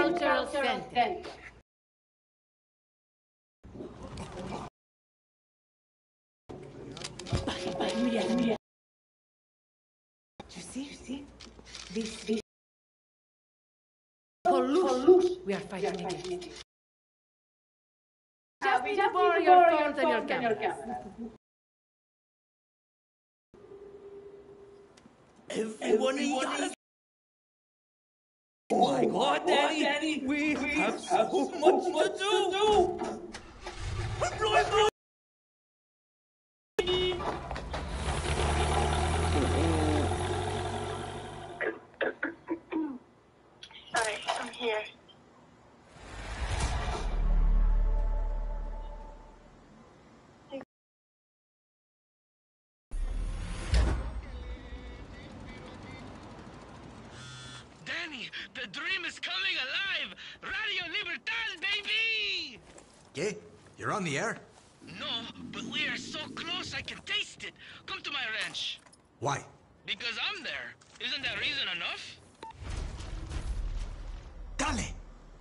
Cultural Center. Mira. You see? This. For looks, we are fighting against. Just need to borrow your phones and your cameras. Everyone. Oh my God, Danny! We have so much to do! Sorry, I'm here. Danny, the dream is coming alive! Radio Libertad, baby! ¿Qué? You're on the air? No, but we are so close I can taste it. Come to my ranch. Why? Because I'm there. Isn't that reason enough? Dale!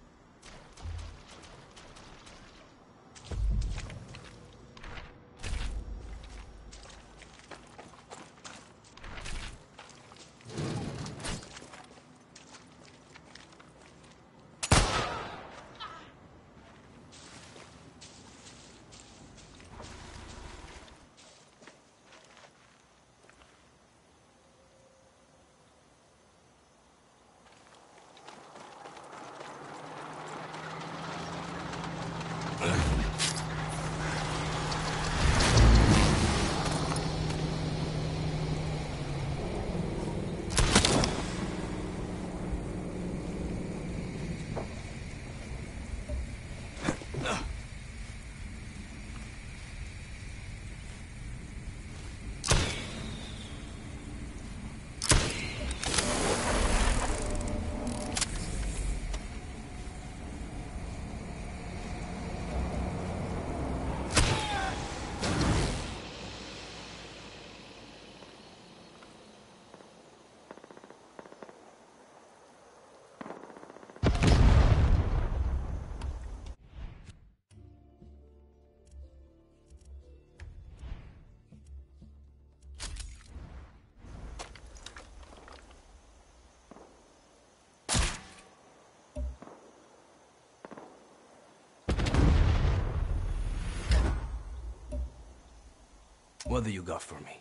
What do you got for me?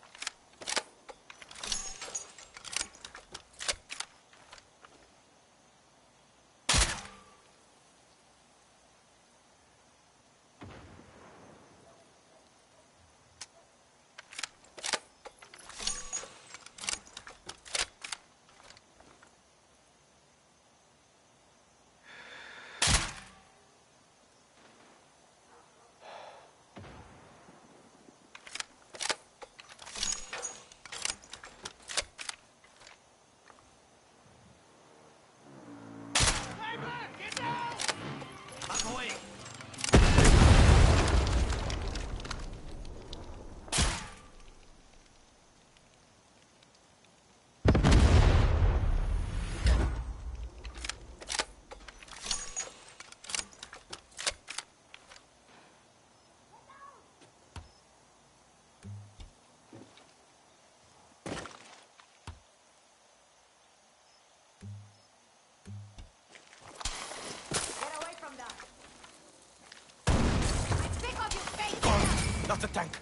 That's a tank.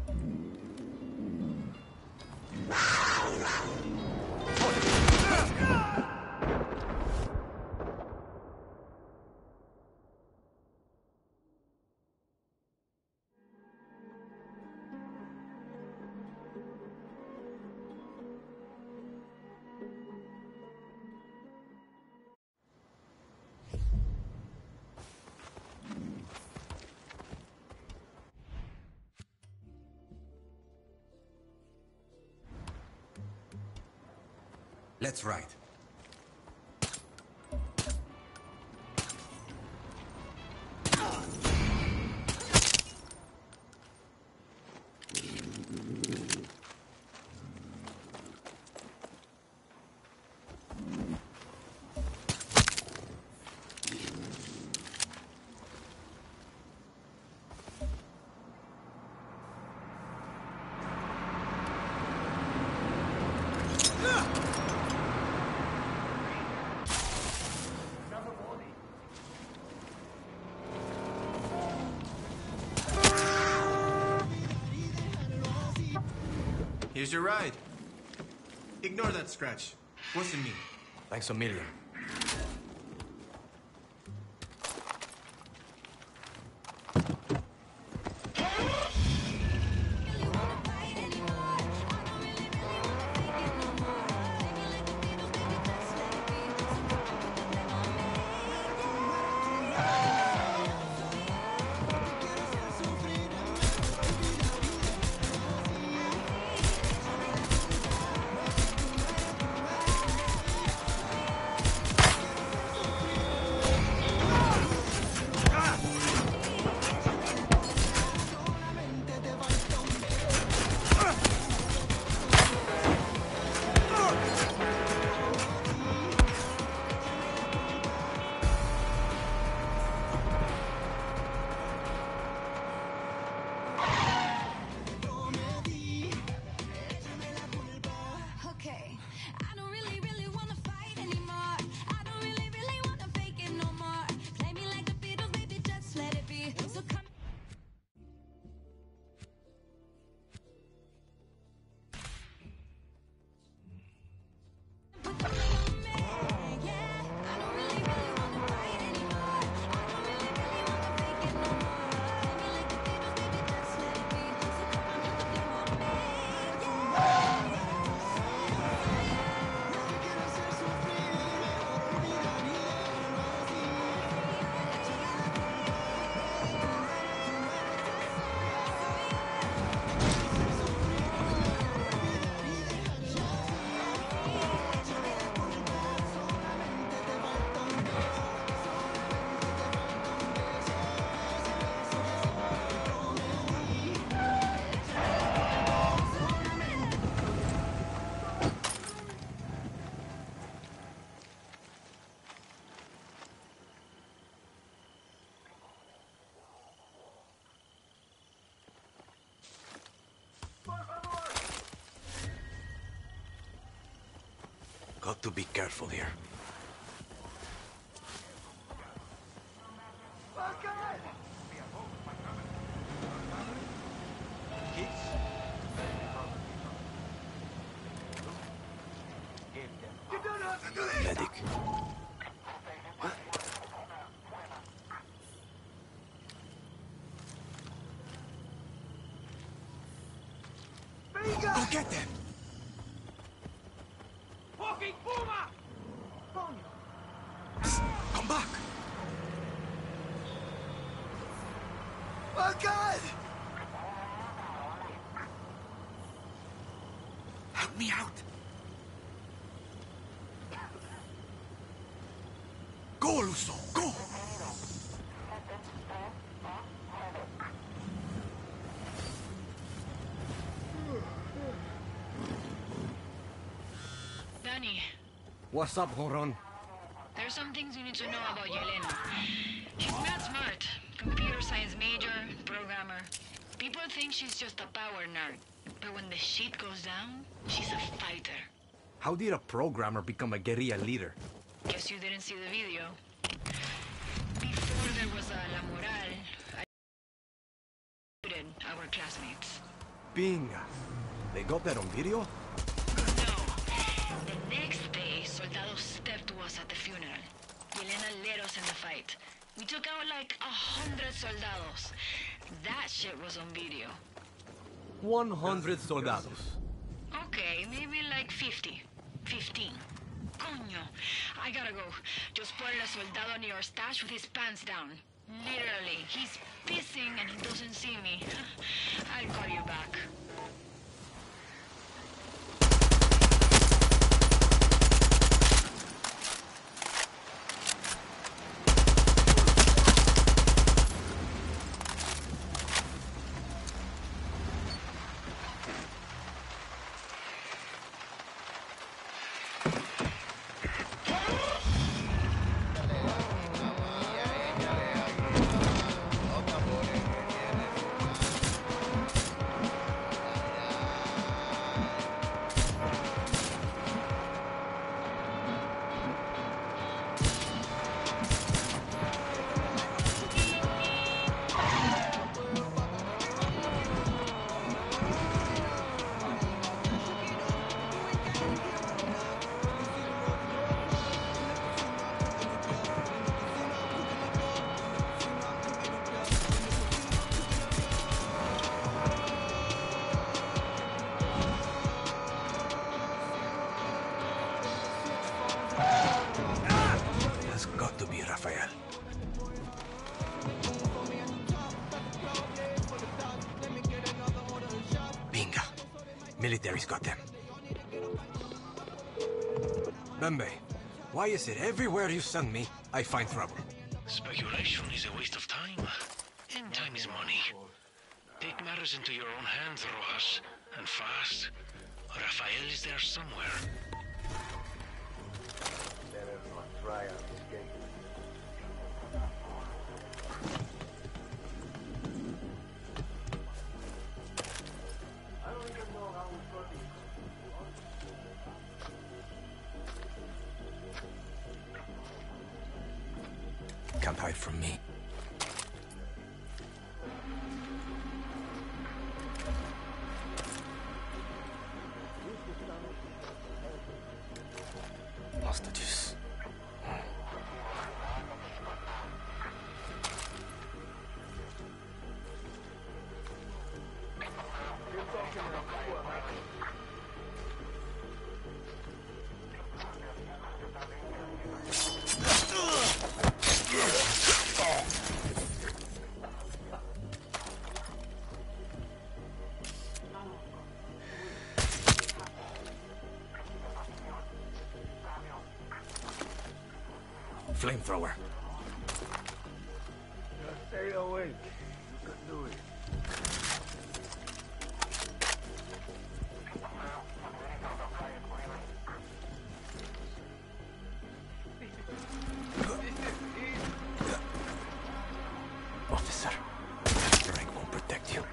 Let's ride. Here's your ride. Ignore that scratch. Wasn't me. Thanks a million. Got to be careful here. Medic. Go get them! Fucking Puma! Come back! Oh, God! Help me out! Go, Luso, go! Danny, What's up, Horon? there's some things you need to know about Yelena. She's mad smart. Computer science major, programmer. People think she's just a power nerd. But when the shit goes down, she's a fighter. How did a programmer become a guerrilla leader? Guess you didn't see the video. Before there was a La Moral, I recruited our classmates. Binga. They got that on video? No. The next day, soldados stepped to us at the funeral. Yelena led us in the fight. We took out like 100 soldados. That shit was on video. 100 soldados. Okay, maybe like 50. 15. Coño. I gotta go. Just spotted a soldado near our stash with his pants down. Literally. He's pissing and he doesn't see me. I'll call you back. Has got to be Rafael. Binga. Military's got them. Bembe, why is it everywhere you send me, I find trouble? Speculation is a waste of time. And time is money. Take matters into your own hands, Rojas. And fast. Rafael is there somewhere. Can't hide from me. Hostages. Flamethrower. Stay awake. You can do it. Officer, your rank won't protect you.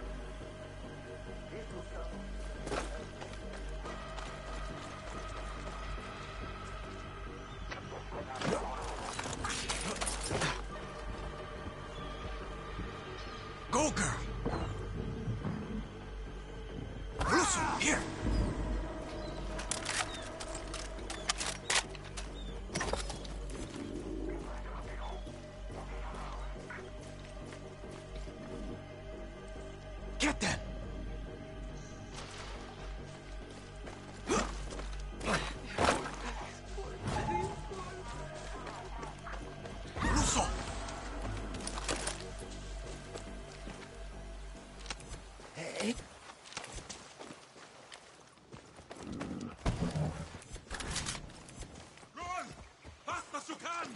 Go, girl! Russo, here! Get them! Russo! Run! Fast as you can!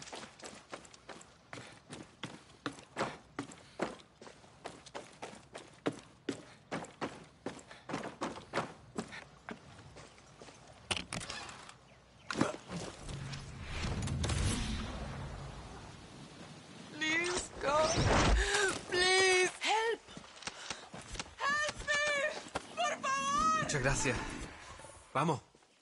Please, God. Please, help. Help me. Por favor. Muchas gracias. Vamos.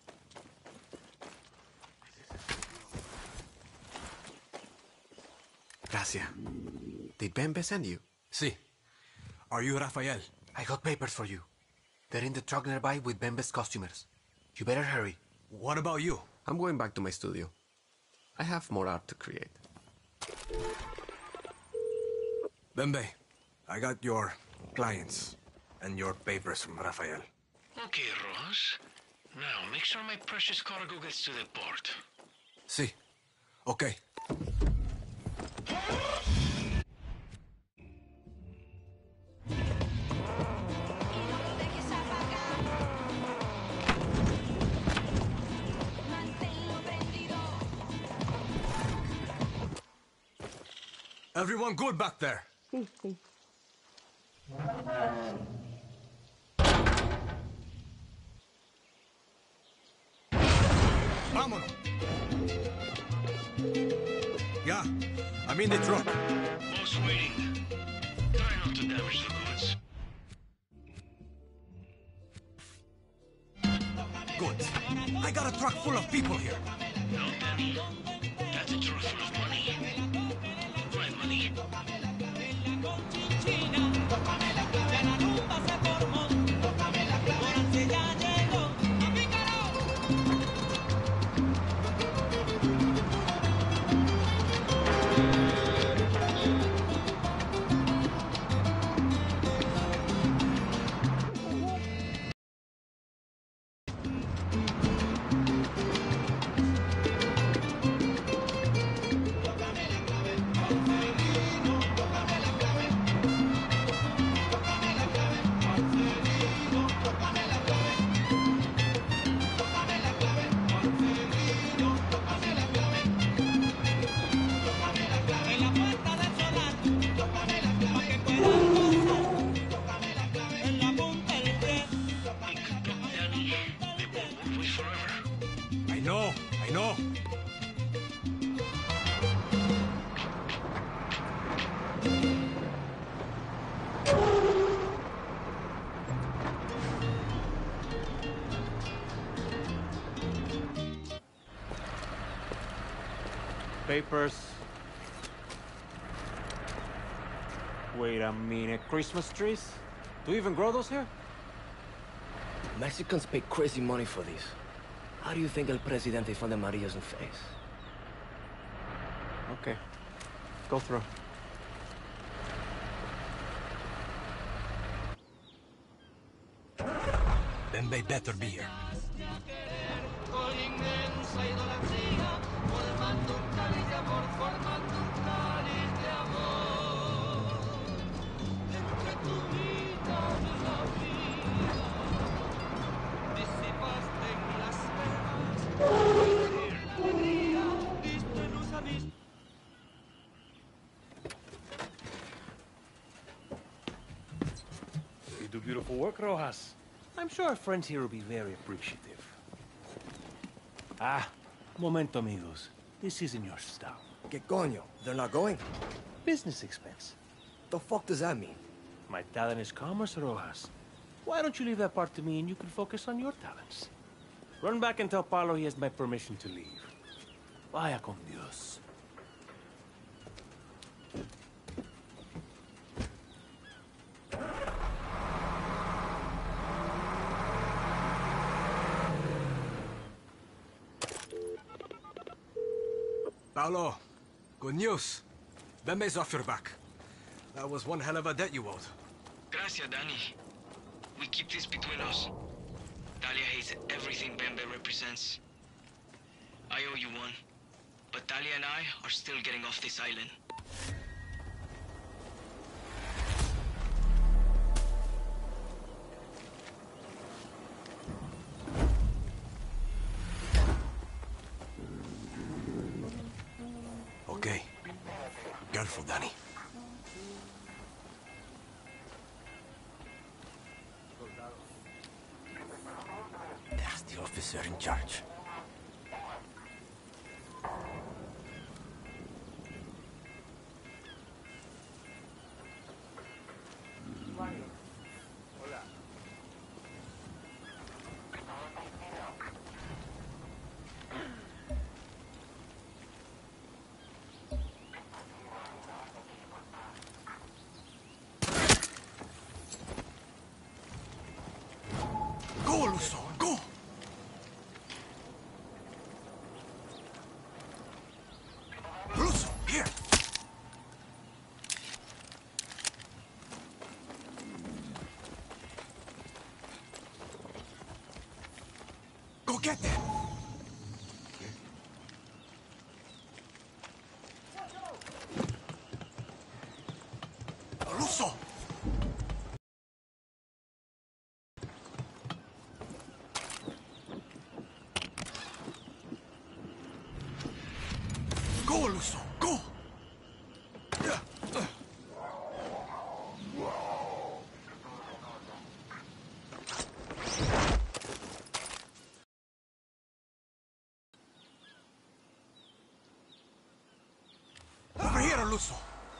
Gracias. Did Bembe send you? Sí. Are you Rafael? I got papers for you. They're in the truck nearby with Bembe's costumers. You better hurry. What about you? I'm going back to my studio. I have more art to create. Bembe, I got your clients and your papers from Rafael. Okay, Rojas. Now, make sure my precious cargo gets to the port. Sí. Okay. Everyone good back there? Vámonos. Yeah, I'm in the truck. Boss waiting. Try not to damage the goods. Good. I got a truck full of people here. No, Danny. That's a truck full of money. Find money. I know. Papers. Wait a minute, Christmas trees? Do you even grow those here? Mexicans pay crazy money for these. How do you think El Presidente found the Marias in face? Okay. Go through. Bembe better be here. You do beautiful work, Rojas. I'm sure our friends here will be very appreciative. Ah, momento, amigos. This isn't your style. ¿Qué coño? They're not going? Business expense. The fuck does that mean? My talent is commerce, Rojas. Why don't you leave that part to me and you can focus on your talents? Run back and tell Paulo he has my permission to leave. Vaya con Dios. Paulo, good news. Bembe's off your back. That was one hell of a debt you owed. Gracias, Danny. We keep this between us. Talia hates everything Bembe represents. I owe you one. But Talia and I are still getting off this island. Okay. Careful, Danny. That's the officer in charge. Russo, go! Russo, here! Go get them! Russo! Go, Russo, go! Over here, Russo!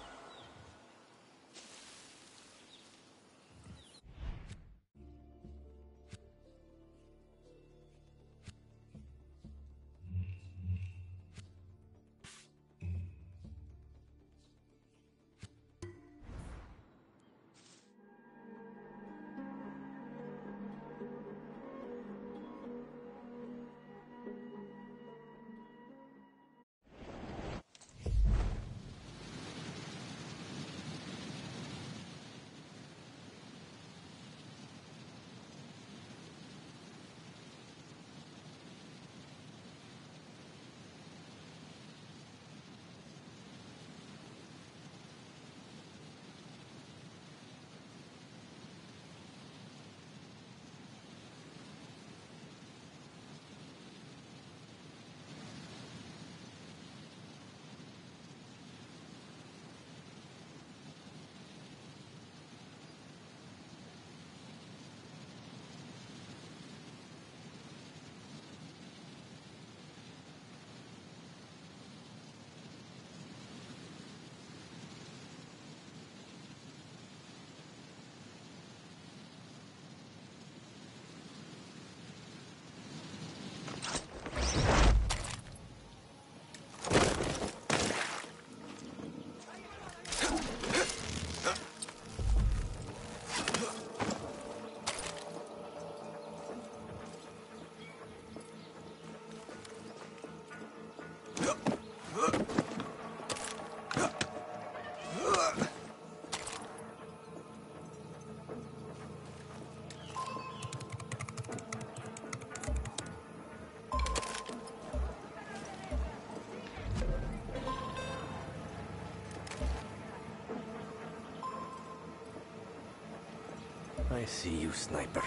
I see you, sniper.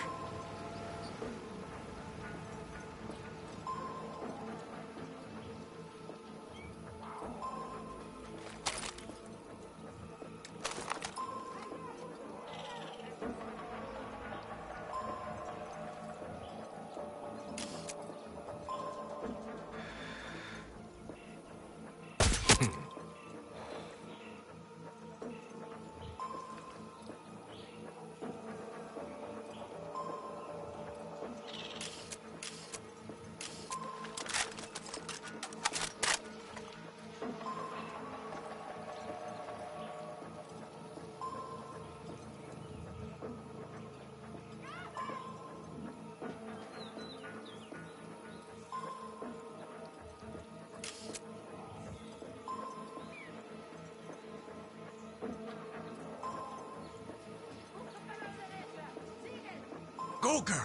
Go, girl!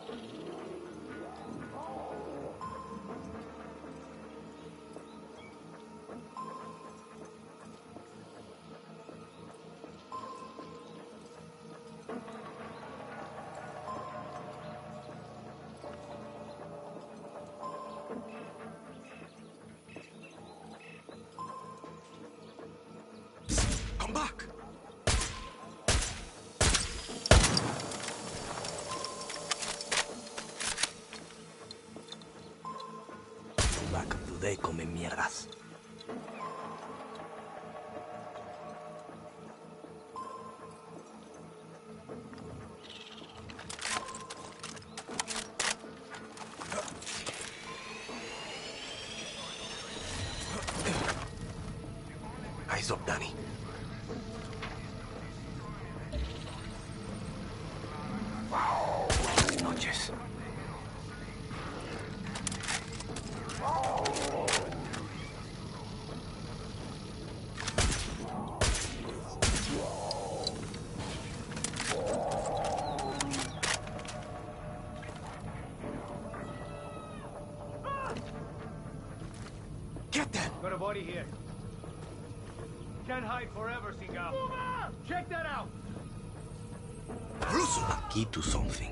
Come back! Back today come mierdas. Eyes up, Danny. Buenas noches. Got a body here. Can't hide forever, Seagull. Check that out! Aquí to something.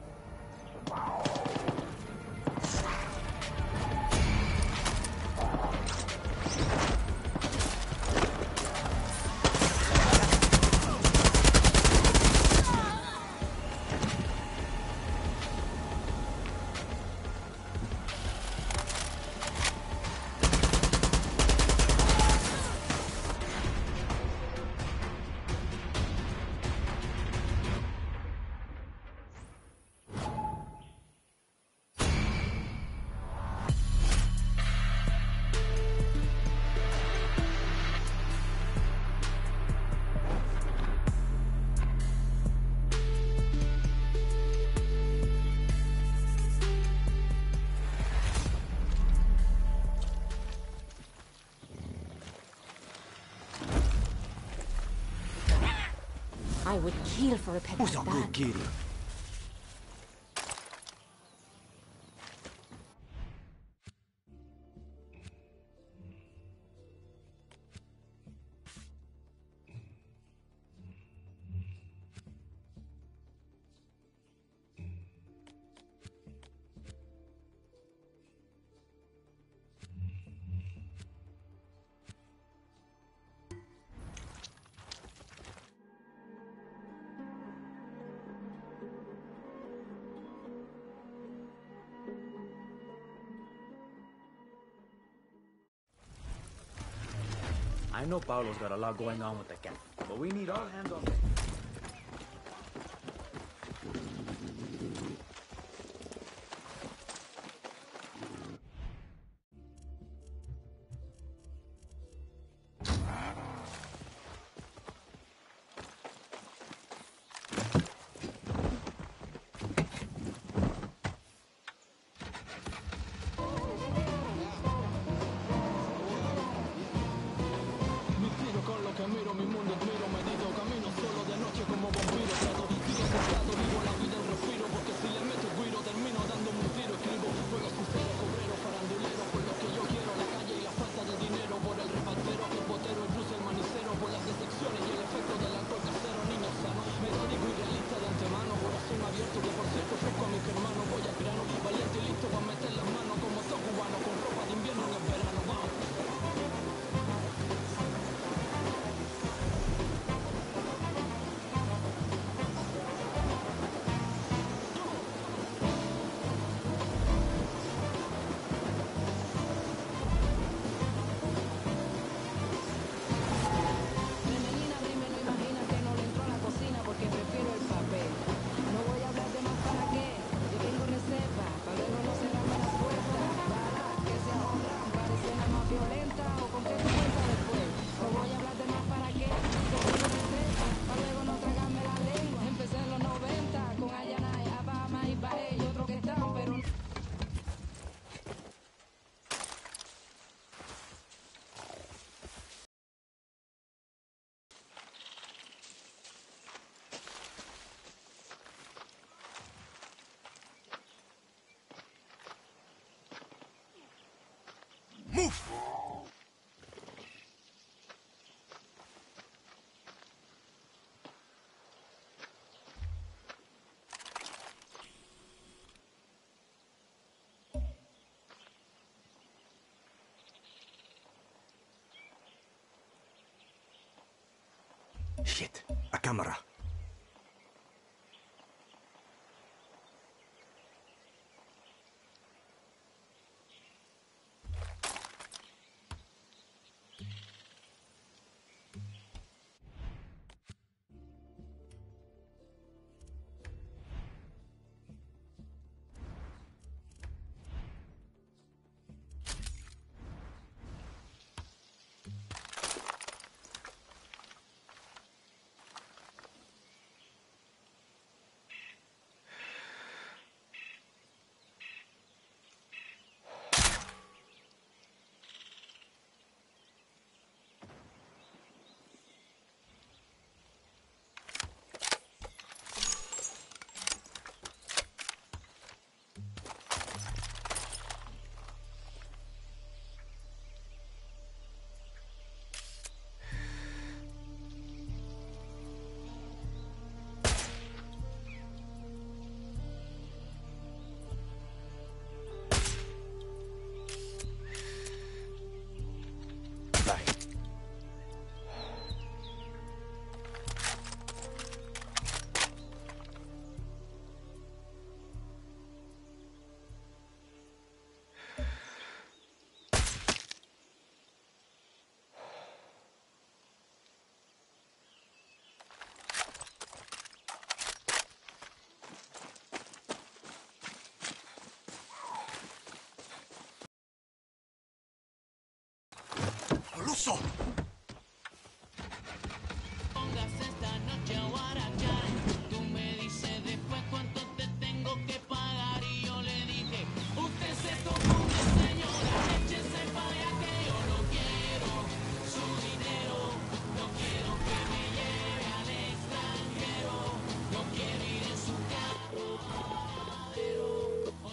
I would kill for a pet Who's a like good that. kitty? I know Paulo's got a lot going on with the cat, but we need all hands on deck. Move! Shit, a camera.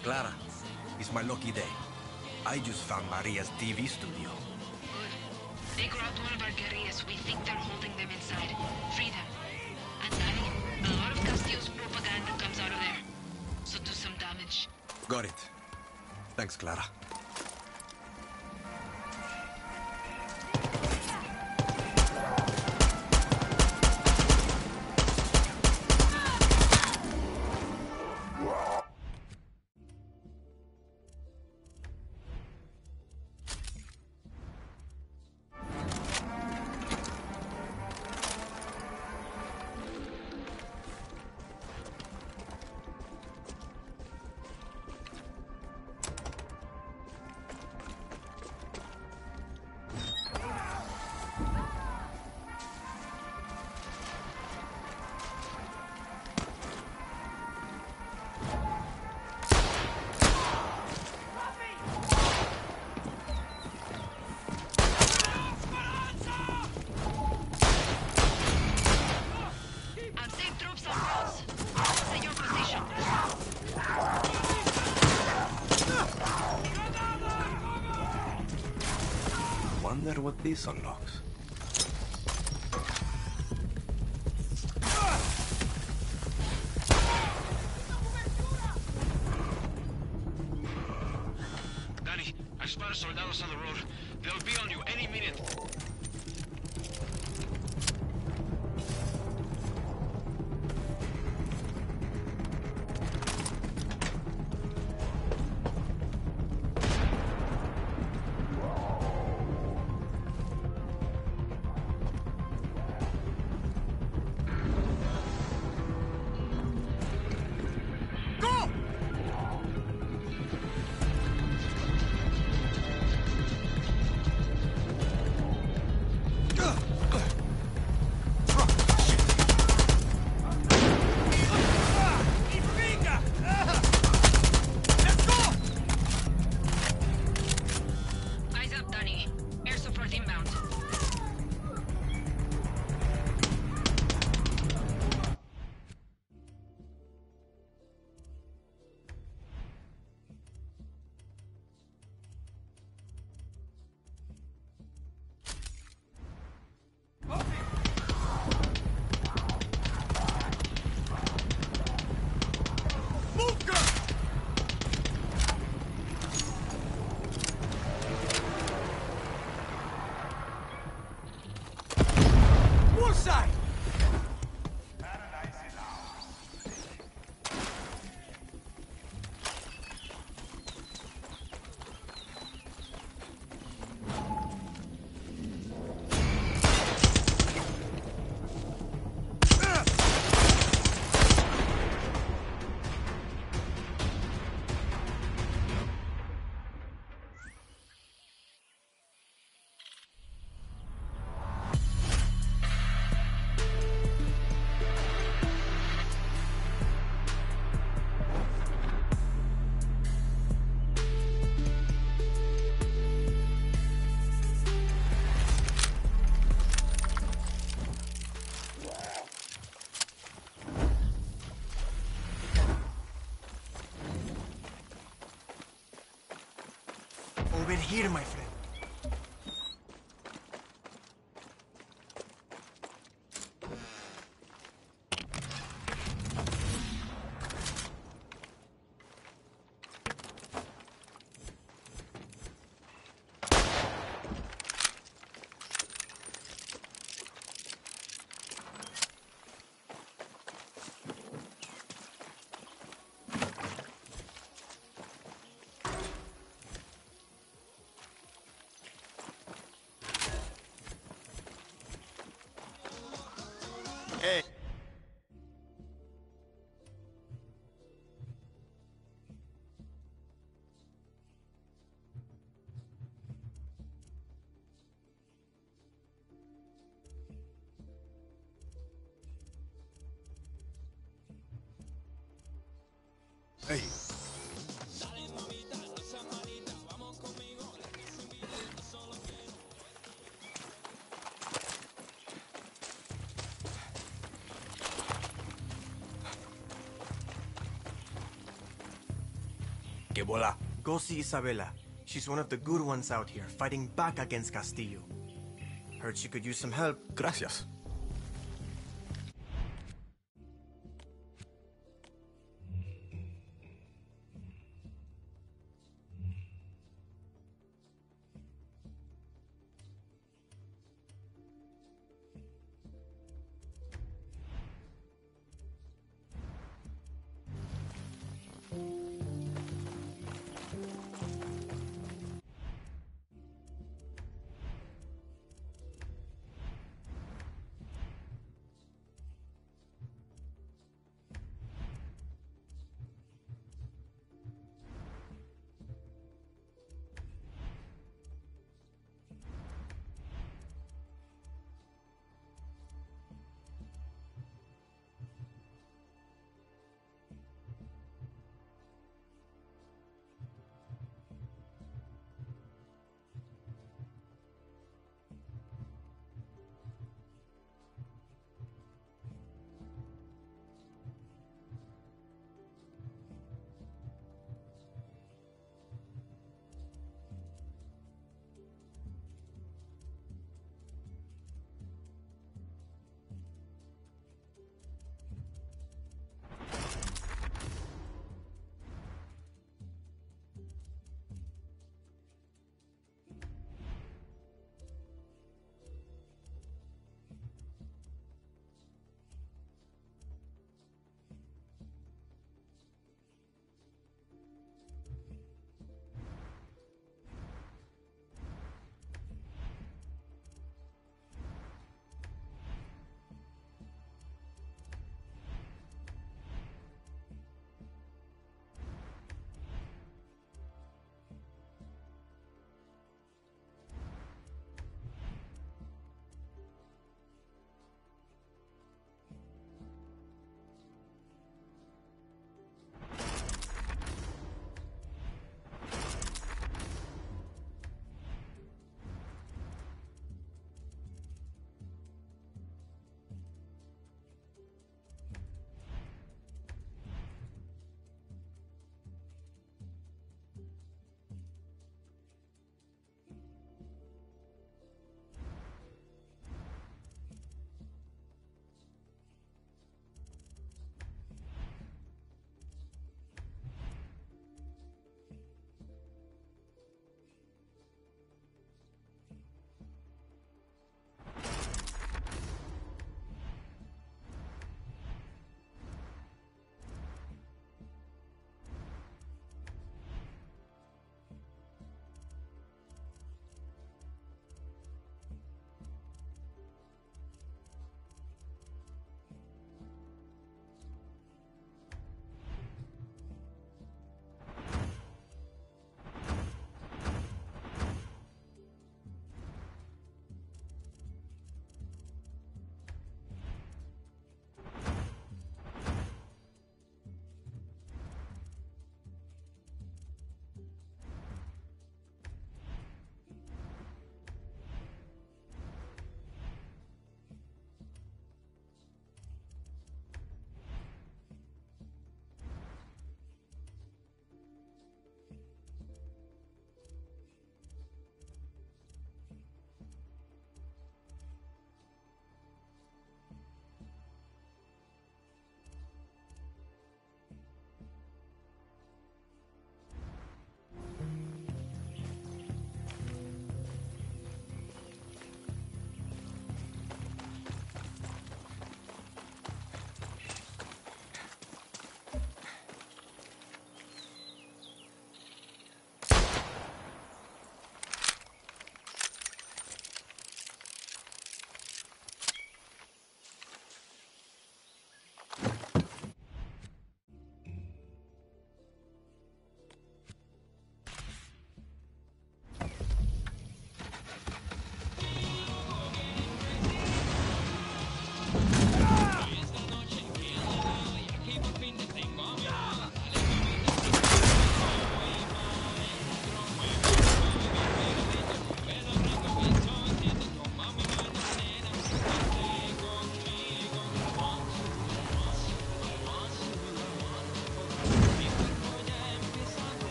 Clara, it's my lucky day. I just found Maria's TV studio. Good. They grabbed one of our guerrillas. We think they're holding them inside. Free them. And Danny, a lot of Castillo's propaganda comes out of there. So do some damage. Got it. Thanks, Clara. Wonder what this unlocks. Danny, I spotted soldados on the road. They'll be on you any minute. Over here, my friend. Hey. Hey. Que bola? Go see Isabela. She's one of the good ones out here, fighting back against Castillo. Heard she could use some help. Gracias.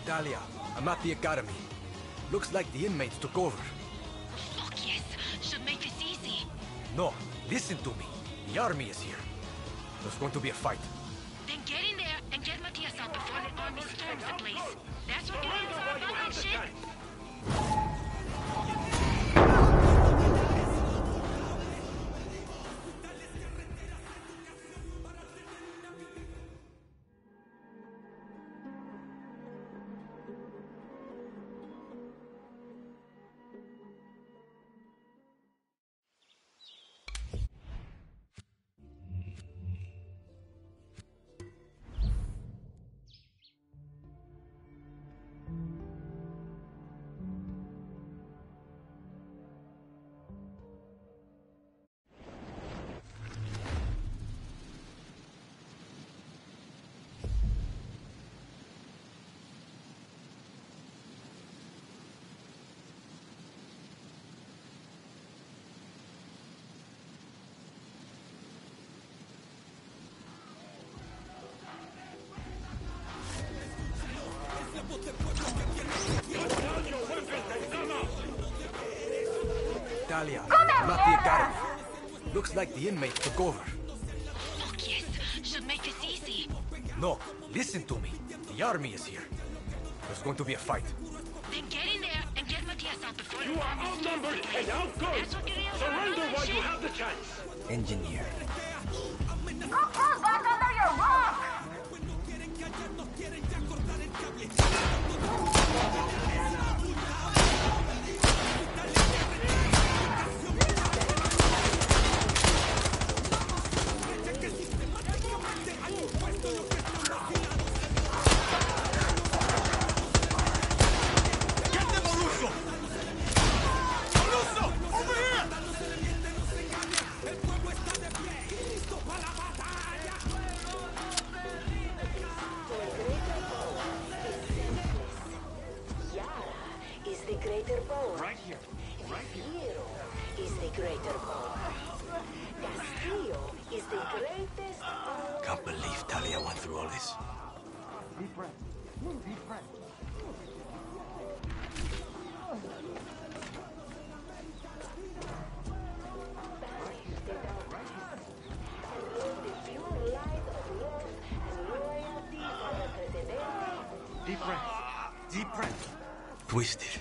Dahlia, I'm at the academy. Looks like the inmates took over. Fuck yes. Should make this easy. No, listen to me. The army is here. There's going to be a fight. Then get in there and get Matias out before the army storms the place. That's what guerrillas are about and shit. Dahlia, I'm at the academy. Looks like the inmates took over. Fuck yes. Should make this easy. No, listen to me. The army is here. There's going to be a fight. Then get in there and get Matias out before You the are army storms the outnumbered place. and outgunned. That's what guerrillas are Surrender about and while you shit. have the chance. Engineer. Go crawl back under your rock! Can't believe Dahlia went through all this. Deep breath. Deep breath. Deep breath. Deep breath. Twisted.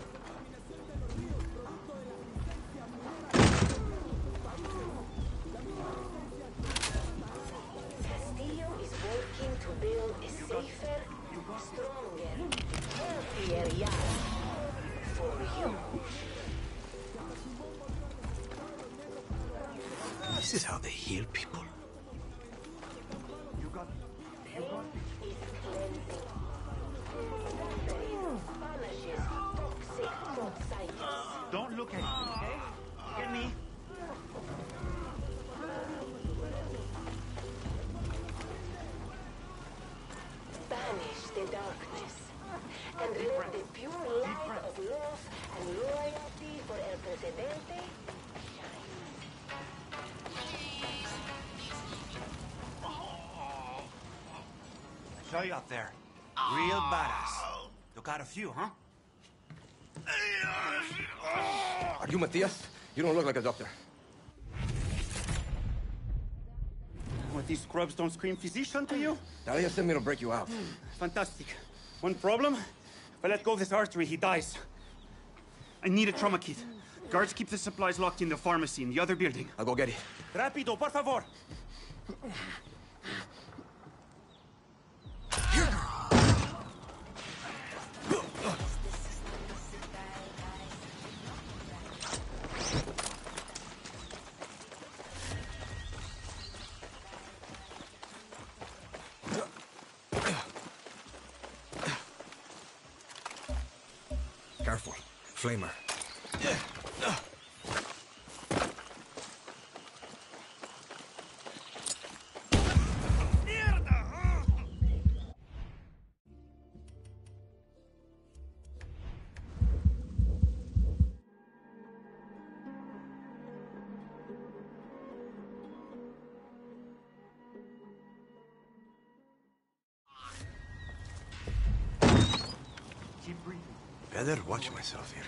Castillo is working to build a safer, stronger, healthier Yara for you. This is how they heal people. You got it. You got it. Punishes toxic toxitis. Don't look at me, okay? Get me. Banish the darkness and let the pure light of love and loyalty for El Presidente I saw you up there. Real badass. You got a few, huh? Are you Matias? You don't look like a doctor. What, these scrubs don't scream physician to you? Dahlia sent me to break you out. Fantastic. One problem. If I let go of this artery, he dies. I need a trauma kit. Guards keep the supplies locked in the pharmacy in the other building. I'll go get it. Rápido, por favor. Careful. Flamer. Better watch myself here.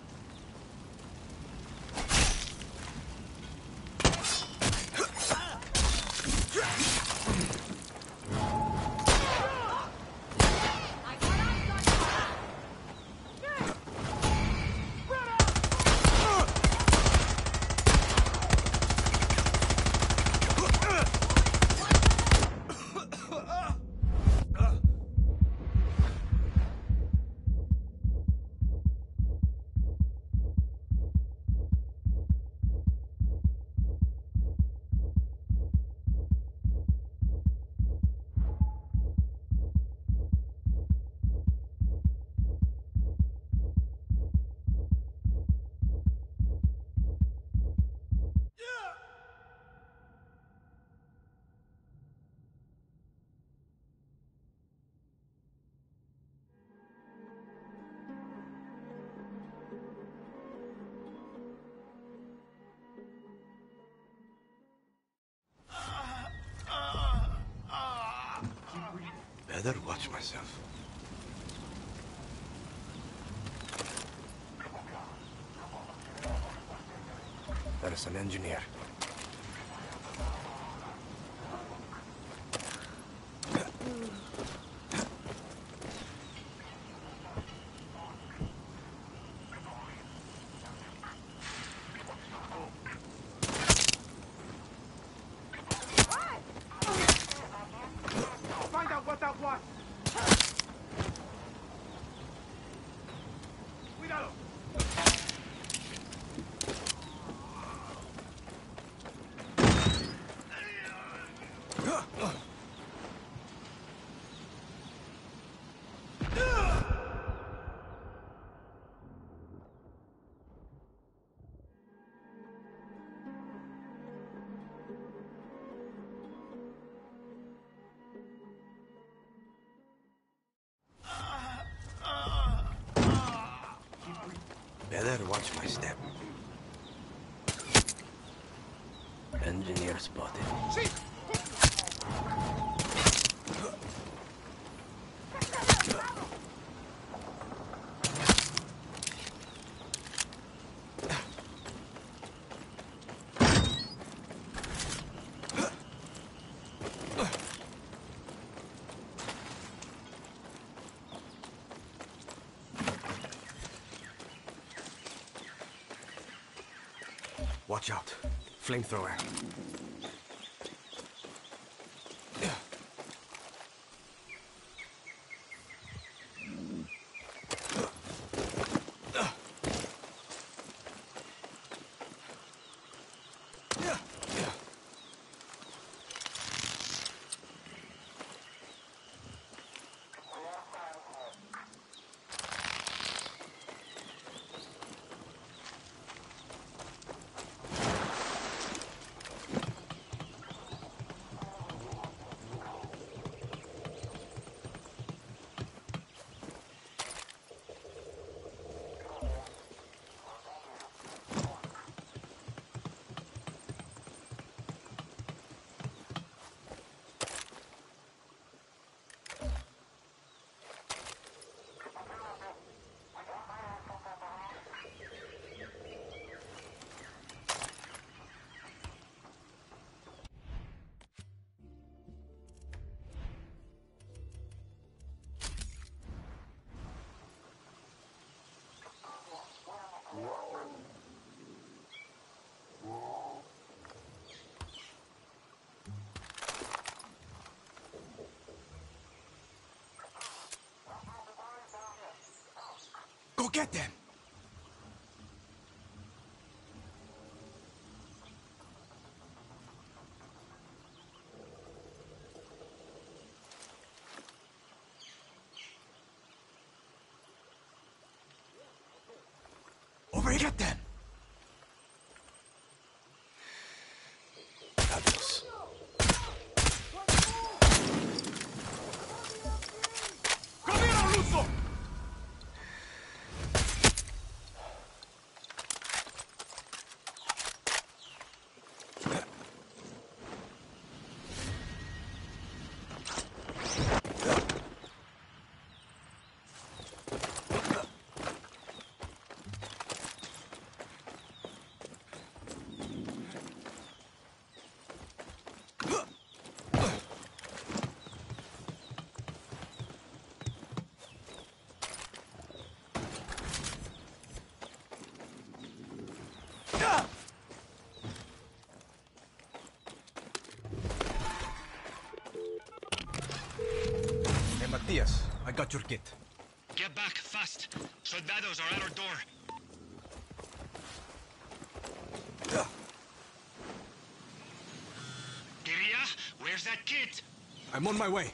Better watch myself. That is an engineer. Find out what that was! Cuidado! Better watch my step. Engineer spotted. Watch out. Flamethrower. Go get them! Over here, get them! Fabulous. Camino, Russo! I got your kit. Get back, fast. Soldados are at our door. Guerrilla, where's that kit? I'm on my way.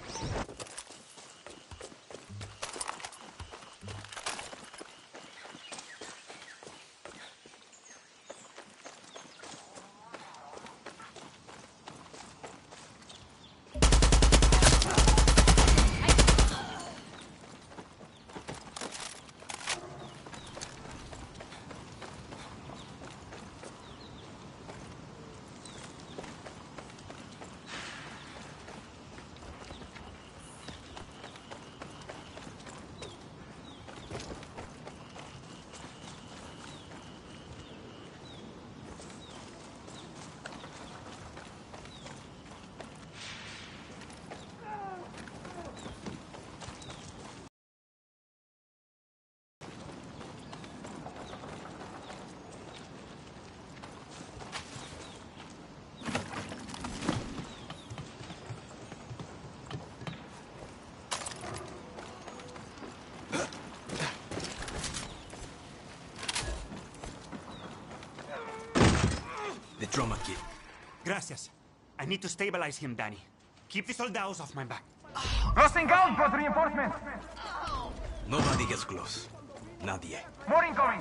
The trauma kit. Gracias. I need to stabilize him, Danny. Keep the soldados off my back. Crossing out, got reinforcements. Nobody gets close. Nadie. More incoming.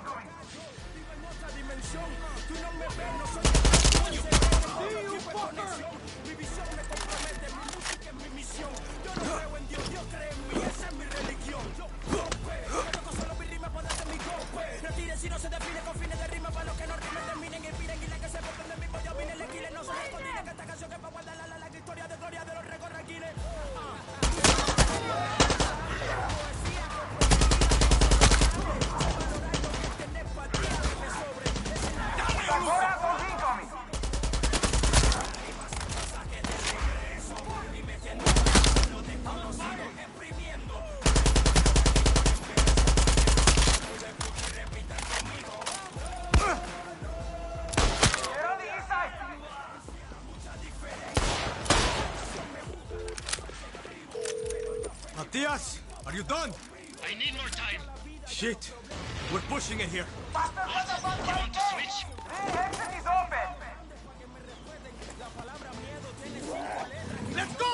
Si no se define con fines de rima para los que no rimen, terminen y piden y la que se pongan de mi pollo vine, le quieren, no se escondine, que esta canción que es para guardar la historia de gloria de los recorraquines. Matias, are you done? I need more time. Shit. We're pushing it here. You want to switch? Exit is open. Let's go!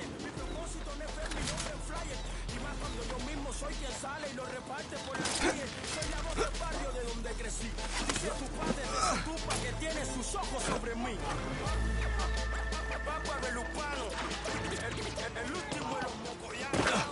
Soy quien sale y lo reparte por la calle. Soy la voz del barrio de donde crecí. Dice tu padre de esa tupa que tiene sus ojos sobre mí. Paco Abelupano, el último de los mocoyanos.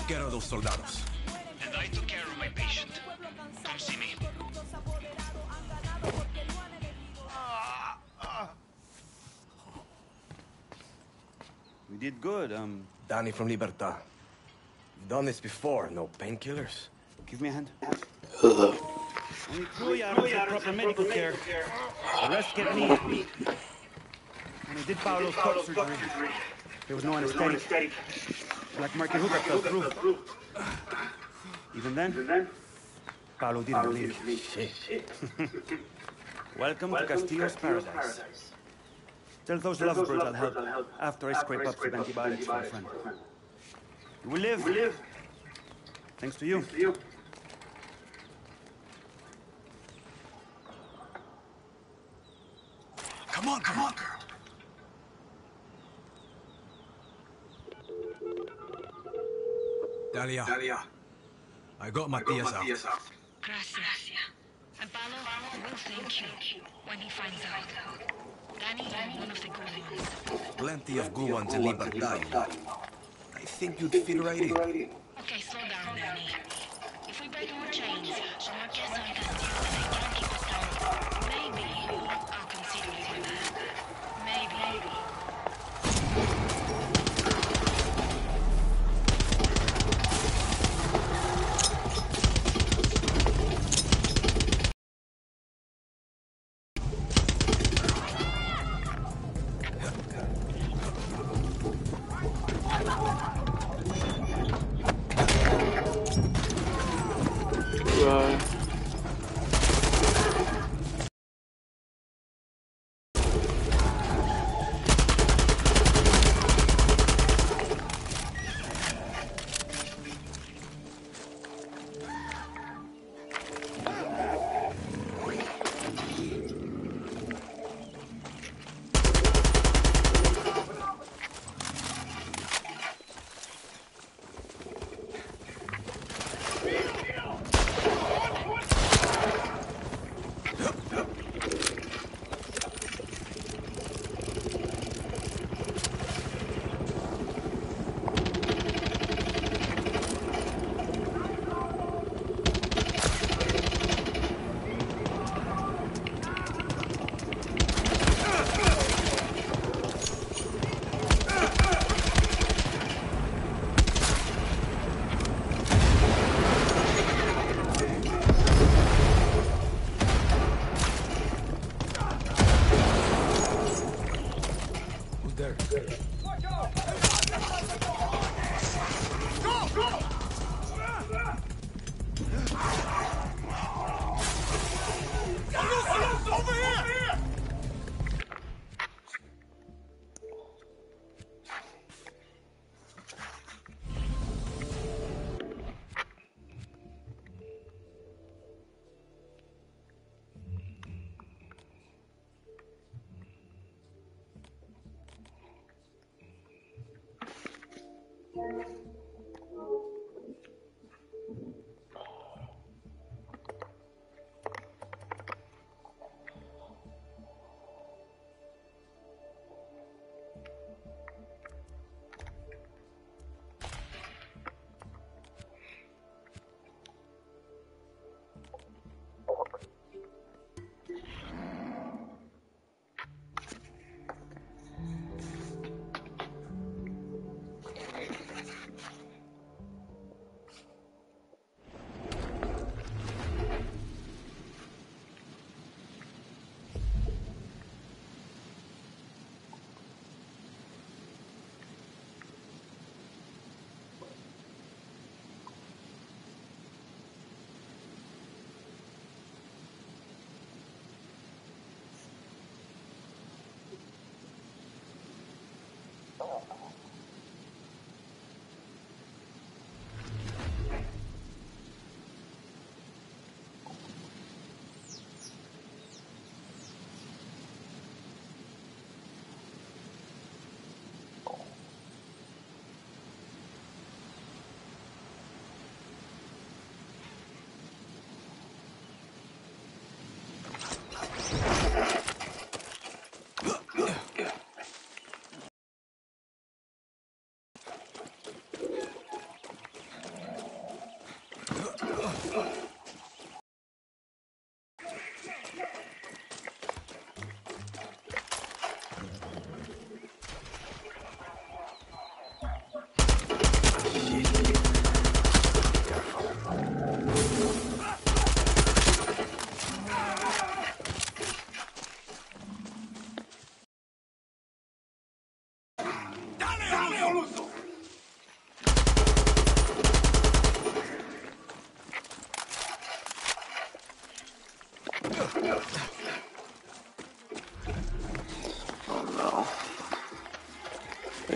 care of those soldados. And I took care of my patient. Come see me. We did good, Danny from Libertad. You've done this before, no painkillers. Give me a hand. Only two yards of proper medical care. The rest get me. When I did Paolo's top surgery, there was no anesthetic. Black market hooker fell through. Even then, Paolo didn't bleed. Shit. Welcome to Castillo's paradise. Tell those lovebirds I'll help after I scrape up some antibiotics for a friend. You will live. Thanks to you. Come on, girl. Dalia. I got Matias out. Gracias. And Paolo will thank you when he finds out. Danny, one of the good ones. Plenty of good ones in Libertad. I think you'd fit right in. Okay, slow down, Danny. If we break more chains, so Marquez and Castillo, they can't keep us down. Maybe I'll consider you for that. Maybe.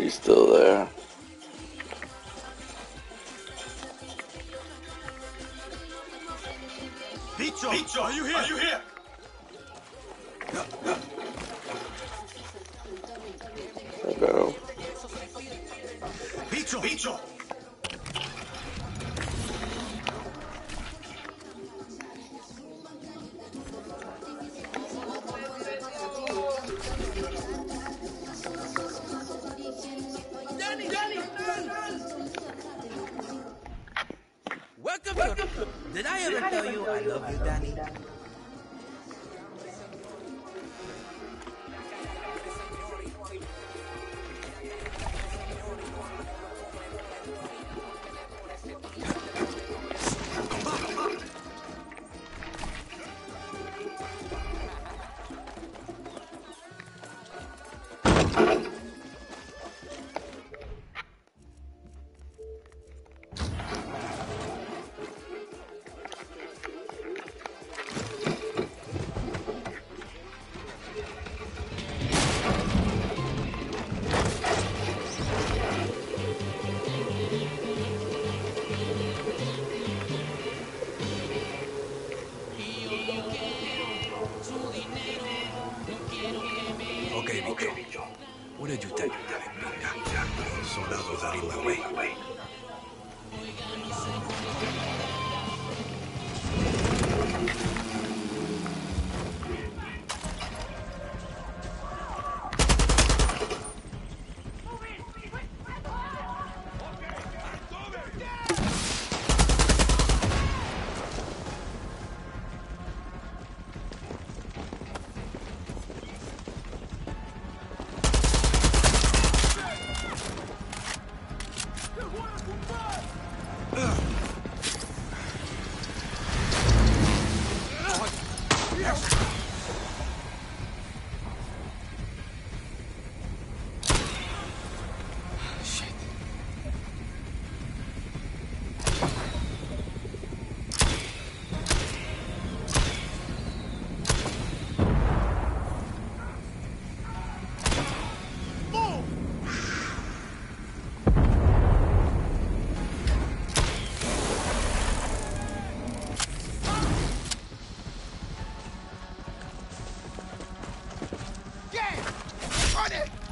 He's still there. Bicho! Bicho! Are you here? Are you here? Hello. Bicho! Bicho! Welcome. Did I ever tell you I love you, Danny? Okay, Bicho. What did you tell you? Soldados are in my way. On it!